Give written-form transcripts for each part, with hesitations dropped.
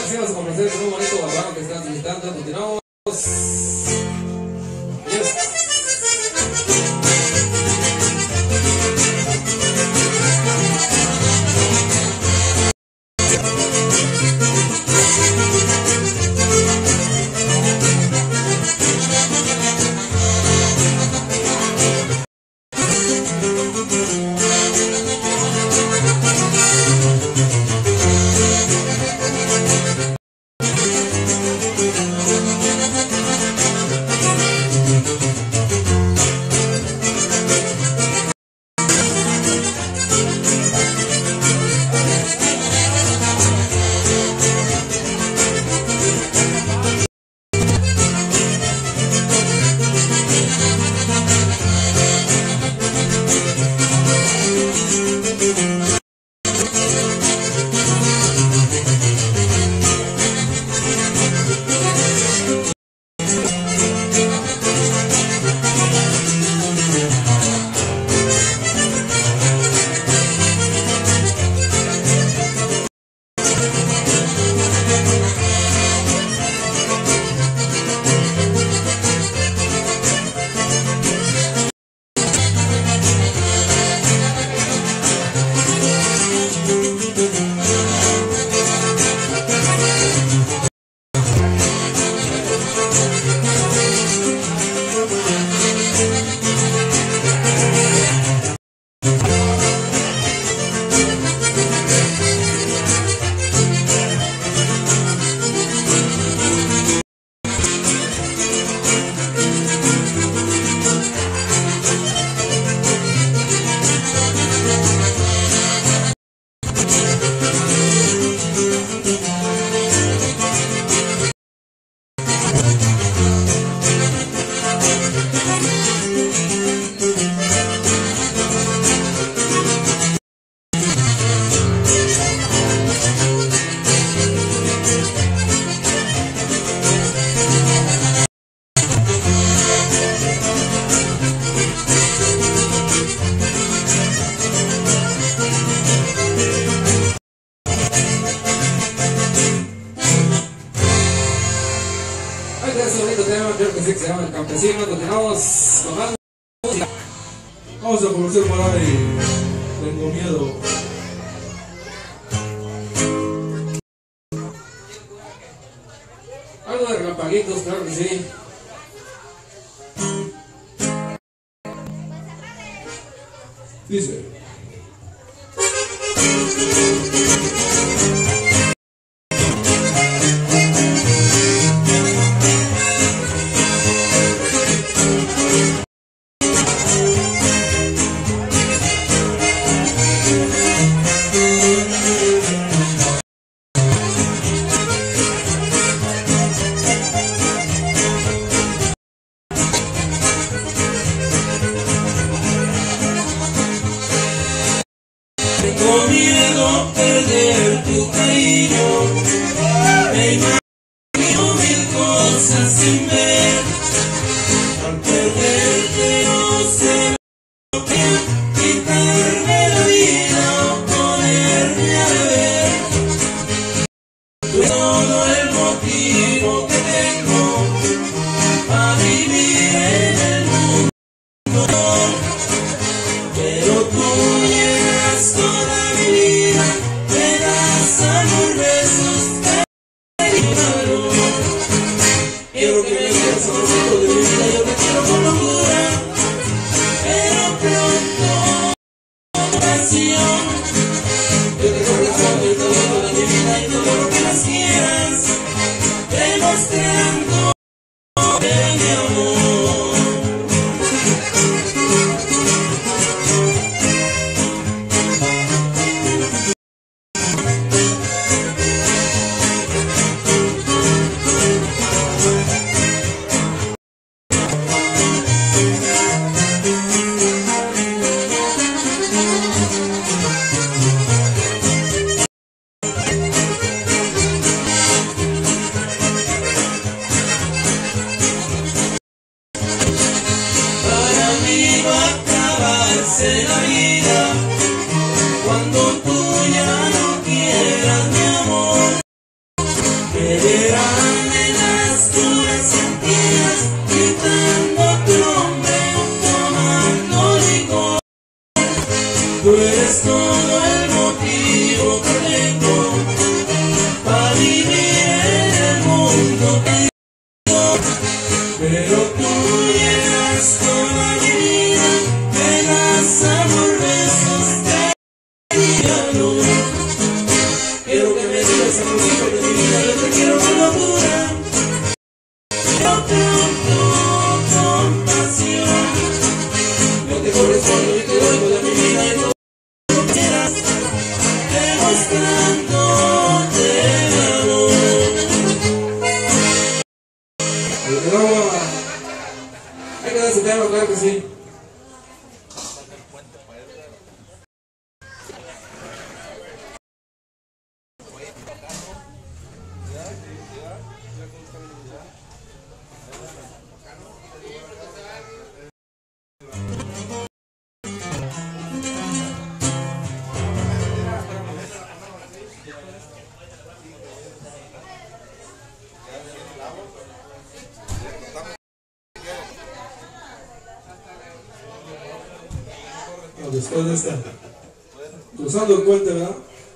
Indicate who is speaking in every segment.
Speaker 1: sí, vamos a complacer con un bonito guaguano que están solicitando. Continuamos. Creo que sí, que se llama El Campesino. Continuamos con más música.
Speaker 2: Vamos a conocer por ahí. Tengo miedo.
Speaker 1: Algo de relampaguitos, claro que sí.
Speaker 2: Dice.
Speaker 3: Tengo miedo perder tu cariño, me imagino mil cosas sin ver, al perderte no sé lo que quitarme la vida o ponerme a beber. Tú eres todo el motivo que tengo para vivir en el mundo, pero tú llenas toda mi vida, me das amor, besos, cariño, calor. Quiero que me digas amorcito de mi vida, yo te quiero con locura, pero pronto pasión. Yo te correspondo y todo de mi vida y todo lo que más quieras, demostrando de mi amor. La vida cuando tú ya no quieras mi amor, Tú eres todo el motivo que tengo para vivir en el mundo que yo. Pero tú llenas toda mi vida, me das amor, besos, cariño. Quiero que me digas amorcito de mi vida, yo te quiero con locura. Yo te amo con pasión. Yo te correspondo y te doy toda mi vida y todo lo que quieras, demostrándote amor.
Speaker 1: Hay que dar ese tema, claro que sí.
Speaker 2: Después de esta, cruzando el puente, ¿verdad?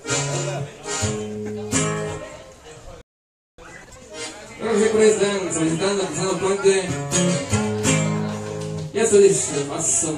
Speaker 1: Creo que siempre están solicitando, cruzando el puente. Ya se dice más o menos.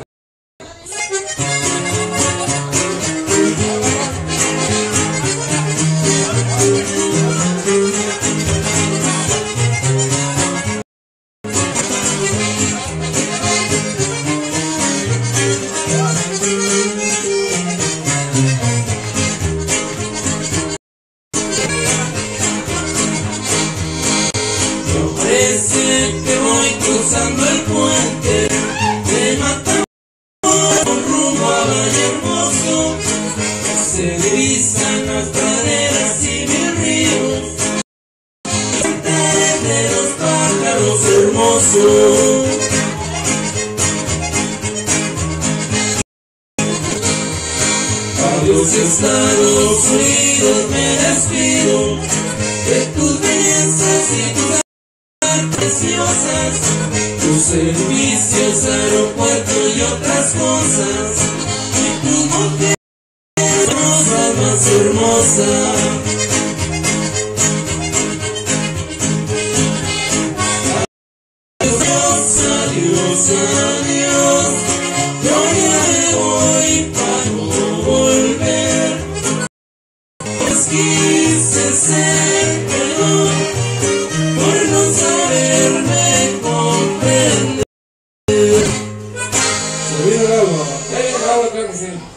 Speaker 3: Parece que voy cruzando el puente de Matamoros con rumbo a Valle Hermoso. Se divisan las praderas y mis ríos, cantaré de los pájaros hermosos. Adiós Estados Unidos, me despido de tus bellezas y tus preciosas, tus servicios, aeropuertos y otras cosas, y tus mujeres hermosas, más hermosas. Adiós, adiós, adiós, yo ya me voy para no volver, pues quise ser perdón por no saberme comprender.
Speaker 2: Se viene el agua.
Speaker 1: Ya viene el agua, claro que sí.